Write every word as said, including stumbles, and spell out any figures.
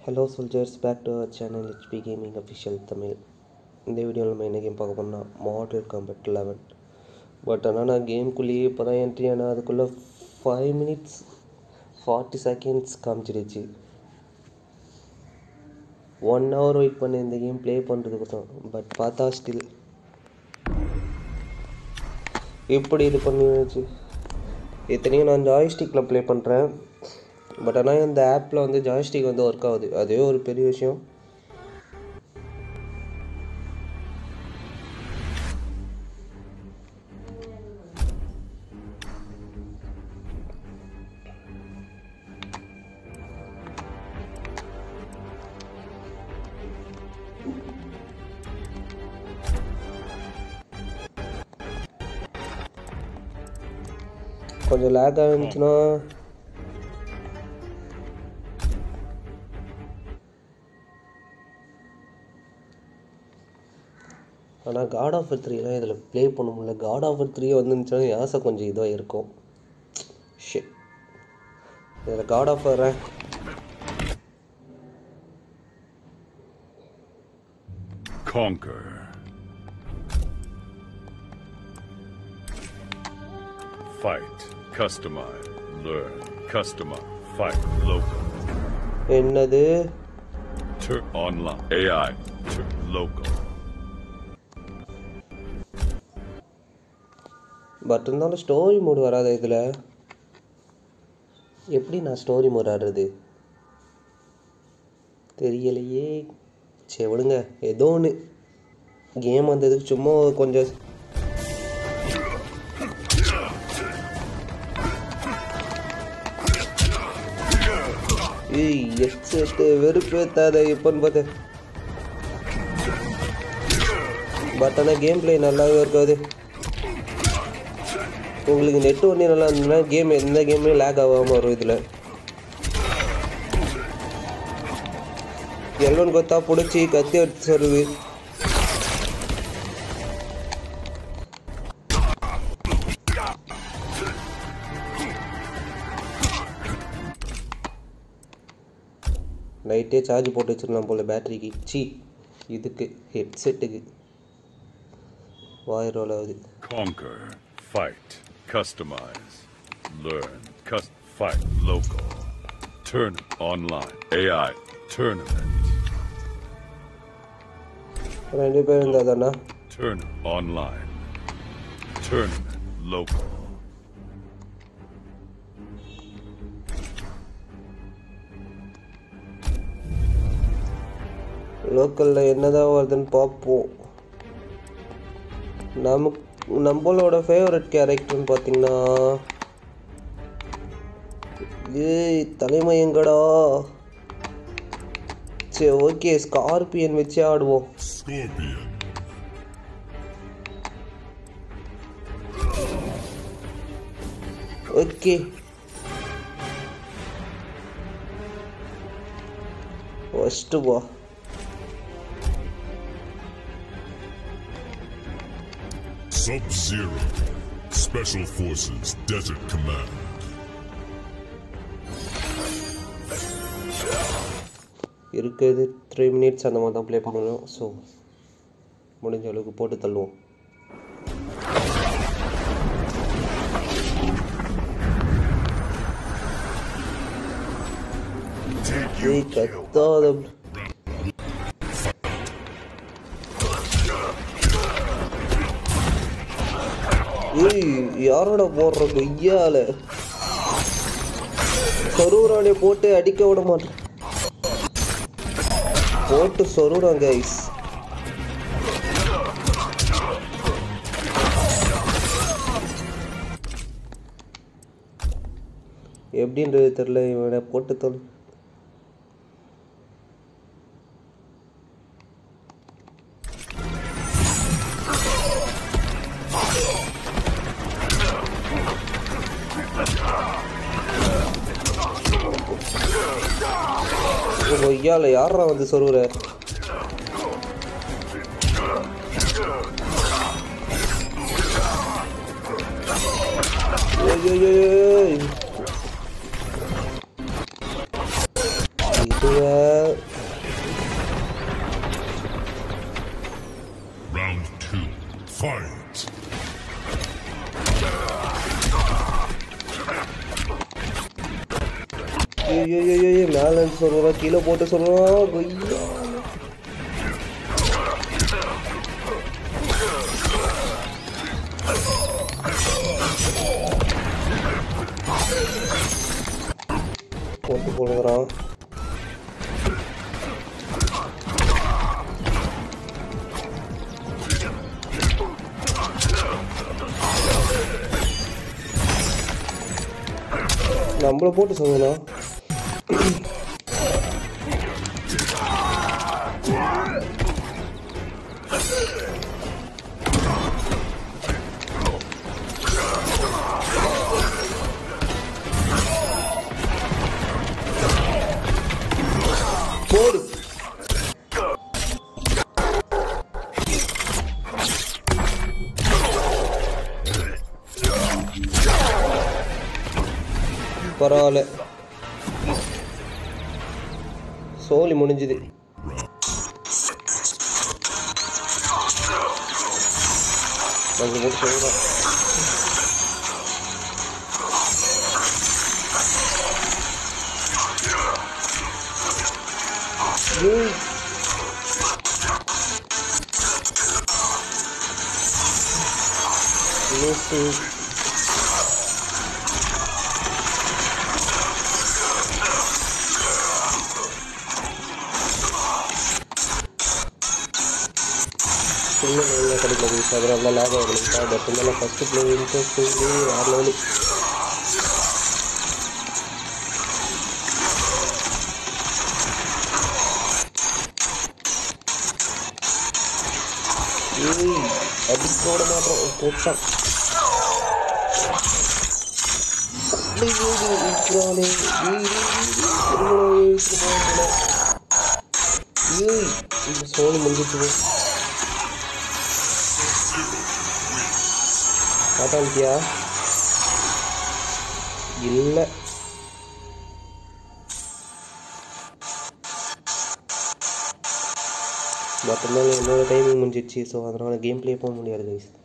Hello soldiers, back to our channel H P Gaming Official Tamil. In this video, we will talk about Mortal Kombat eleven. But another game kulliye pada entry ana adukulla five minutes forty seconds kaamichiruchu. one hour wait பண்ணி இந்த game play பண்றதுக்கு தான். But பார்த்தா still எப்படி இது பண்ணியாச்சு. இத்தனையும் நான் ஜாய்ஸ்டிக்ல ப்ளே பண்றேன். பட் ஆனால் இந்த ஆப்பில் வந்து ஜாய்ஸ்டிக் வந்து ஒர்க் ஆகுது, அதே ஒரு பெரிய விஷயம். கொஞ்சம் லேக் ஆகிருந்துச்சுன்னா ஆனால் காட் ஆஃப் த்ரீலாம் இதில் ப்ளே பண்ண முடியல. காட் ஆஃப் த்ரீ வந்துருந்துச்சுன்னா யாசை கொஞ்சம் இதுவாக இருக்கும். ஷிட், இதில் god of rank Conquer. Fight, customize, learn, customize, fight, local. என்னது? Turn online, A I, turn local. But இருந்தாலும் ஸ்டோரி மோடு வராது இதில். எப்படி நான் ஸ்டோரி மோட் ஆடுறது தெரியலையே. சரி விடுங்க, ஏதோ ஒன்று கேம் வந்ததுக்கு சும்மா கொஞ்சம் ஏய் எட்டு வெறுப்பேத்தாத இப்போன்னு பார்த்தேன். பட் ஆனால் கேம் பிளே நல்லாவே இருக்காது. உங்களுக்கு நெட் ஒன்றே நல்லா இருந்ததுன்னா கேம் எந்த கேமே லேக் ஆகாமல் வரும். இதில் எல்லோன்னு கொத்தா பிடிச்சி கத்தி எடுத்து சொல்லுது. நைட்டே சார்ஜ் போட்டு வச்சிடலாம் போல் பேட்டரிக்கு. சி இதுக்கு ஹெட்செட்டுக்கு வாய் ரோல் ஆகுது. Conquer, fight, customize, learn, custom, fight, local, turn online, A I, tournament. ரெண்டு பேர் இருந்தாதானா? Turn online, tournament, local. லோக்கலில் என்னதான் வருதுன்னு பார்ப்போம். நமக்கு நம்மளோட ஃபேவரட் கேரக்டர்னு பார்த்தீங்கன்னா ஏய் தலைமை எங்கடா. சரி ஓகே, ஸ்கார்பியன் வச்சு ஆடுவோம். ஓகே ஃபஸ்ட்டு வா. Sub-Zero, Special Forces, Desert Command. இருக்குது த்ரீ மினிட்ஸ் அந்த மாதிரி தான் ப்ளே பண்ணணும். ஸோ முடிஞ்ச அளவுக்கு போட்டு தள்ளுவோம். ஏய் கத்தாத. ஏய் யாரோட போடுற கொய்யால சொருறானே போட்டு அடிக்க விட மாட்டேன். போட்டு சொருறான் கைஸ். எப்படின்றது தெரியல. இவனை போட்டு தொல். கொய்யால யாரா வந்து சொருற? இதுவே ஐயோ ஐயோ மேலே இருந்து சொல்கிறோம், கீழே போட்டு சொல்கிறோம். கொய்யா போட்டு போடுறான். நம்மளை போட்டு சொல்லலாம். போடு பரவாயில்ல, சோலி முடிஞ்சுது. கொஞ்சம் போட்டு சொல்லுறோம். சின்ன கிடைக்கல அதனால லேக் ஆகிடுச்சா. பட் இருந்தாலும் ஃபஸ்ட்டு பிளே இன்ட்ரெஸ்டிங் வேறு லெவலு. ஏய் அடிக்க விட மாட்டோம் போட்டான். ஏய் சோனி முடிஞ்சிச்சு. காட்டாந்தியா இல்லை பட் இருந்தாலும் என்னோட டைமிங் முடிஞ்சிடுச்சு. ஸோ அதனால் கேம் ப்ளே போக முடியாது கைஸ்.